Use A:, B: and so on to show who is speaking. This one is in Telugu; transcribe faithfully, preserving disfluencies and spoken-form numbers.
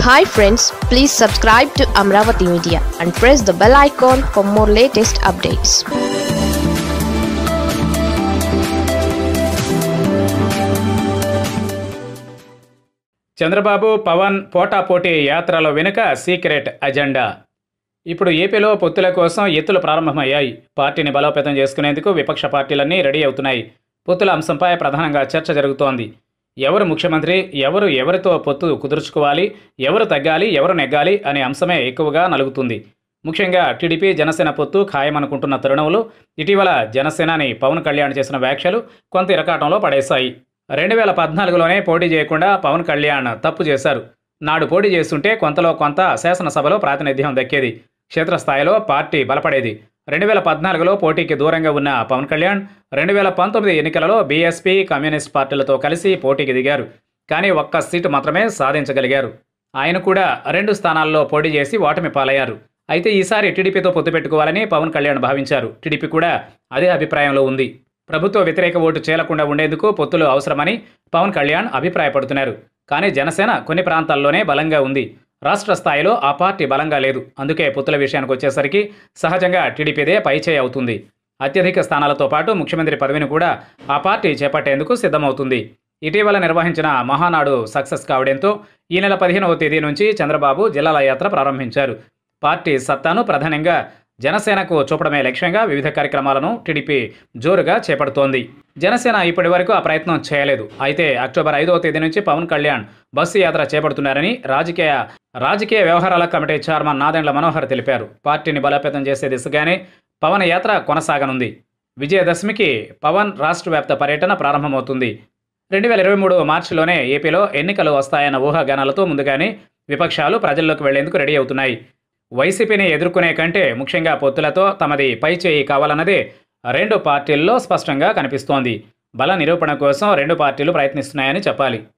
A: Hi friends, please subscribe to Amaravathi Media and press the bell icon for more latest updates.
B: Chandrababu Pawan పోటాపోటీ యాత్రల వెనుక సీక్రెట్ అజెండా. ఇప్పుడు ఏపీలో పొత్తుల కోసం ఎత్తులు ప్రారంభమయ్యాయి. పార్టీని బలోపేతం చేసుకునేందుకు విపక్ష పార్టీలన్నీ రెడీ అవుతున్నాయి. పొత్తుల అంశంపై ప్రధానంగా చర్చ జరుగుతోంది. ఎవరు ముఖ్యమంత్రి, ఎవరు ఎవరితో పొత్తు కుదుర్చుకోవాలి, ఎవరు తగ్గాలి, ఎవరు నెగ్గాలి అనే అంశమే ఎక్కువగా నలుగుతుంది. ముఖ్యంగా టీడీపీ జనసేన పొత్తు ఖాయమనుకుంటున్న తరుణంలో ఇటీవల జనసేనాని పవన్ కళ్యాణ్ చేసిన వ్యాఖ్యలు కొంత ఇరకాటంలో పడేశాయి. రెండు వేల పద్నాలుగులోనే పోటీ చేయకుండా పవన్ కళ్యాణ్ తప్పు చేశారు. నాడు పోటీ చేస్తుంటే కొంతలో కొంత శాసనసభలో ప్రాతినిధ్యం దక్కేది, క్షేత్రస్థాయిలో పార్టీ బలపడేది. రెండు వేల పద్నాలుగులో పోటీకి దూరంగా ఉన్న పవన్ కళ్యాణ్ రెండు వేల పంతొమ్మిది ఎన్నికలలో బీఎస్పీ, కమ్యూనిస్ట్ పార్టీలతో కలిసి పోటీకి దిగారు. కానీ ఒక్క సీటు మాత్రమే సాధించగలిగారు. ఆయన కూడా రెండు స్థానాల్లో పోటీ చేసి ఓటమి పాలయ్యారు. అయితే ఈసారి టీడీపీతో పొత్తు పెట్టుకోవాలని పవన్ కళ్యాణ్ భావించారు. టీడీపీ కూడా అదే అభిప్రాయంలో ఉంది. ప్రభుత్వ వ్యతిరేక ఓటు చేలకుండా ఉండేందుకు పొత్తులు అవసరమని పవన్ కళ్యాణ్ అభిప్రాయపడుతున్నారు. కానీ జనసేన కొన్ని ప్రాంతాల్లోనే బలంగా ఉంది. రాష్ట్ర స్థాయిలో ఆ పార్టీ బలంగా లేదు. అందుకే పొత్తుల విషయానికి వచ్చేసరికి సహజంగా టీడీపీదే పైచేయి అవుతుంది. అత్యధిక స్థానాలతో పాటు ముఖ్యమంత్రి పదవిని కూడా ఆ పార్టీ చేపట్టేందుకు సిద్ధమవుతుంది. ఇటీవల నిర్వహించిన మహానాడు సక్సెస్ కావడంతో ఈ నెల పదిహేనవ తేదీ నుంచి చంద్రబాబు జిల్లాల యాత్ర ప్రారంభించారు. పార్టీ సత్తాను ప్రధానంగా జనసేనకు చూపడమే లక్ష్యంగా వివిధ కార్యక్రమాలను టీడీపీ జోరుగా చేపడుతోంది. జనసేన ఇప్పటి వరకు ఆ ప్రయత్నం చేయలేదు. అయితే అక్టోబర్ ఐదవ తేదీ నుంచి పవన్ కళ్యాణ్ బస్సు యాత్ర చేపడుతున్నారని రాజకీయ రాజకీయ వ్యవహారాల కమిటీ చైర్మన్ నాదెండ్ల మనోహర్ తెలిపారు. పార్టీని బలోపేతం చేసే దిశగానే పవన్ యాత్ర కొనసాగనుంది. విజయదశమికి పవన్ రాష్ట్ర వ్యాప్త పర్యటన ప్రారంభమవుతుంది. రెండు వేల ఇరవై మూడు మార్చిలోనే ఏపీలో ఎన్నికలు వస్తాయన్న ఊహాగానాలతో ముందుగానే విపక్షాలు ప్రజల్లోకి వెళ్లేందుకు రెడీ అవుతున్నాయి. వైసీపీని ఎదుర్కొనే కంటే ముఖ్యంగా పొత్తులతో తమది పైచేయి కావాలన్నదే రెండు పార్టీల్లో స్పష్టంగా కనిపిస్తోంది. బల నిరూపణ కోసం రెండు పార్టీలు ప్రయత్నిస్తున్నాయని చెప్పాలి.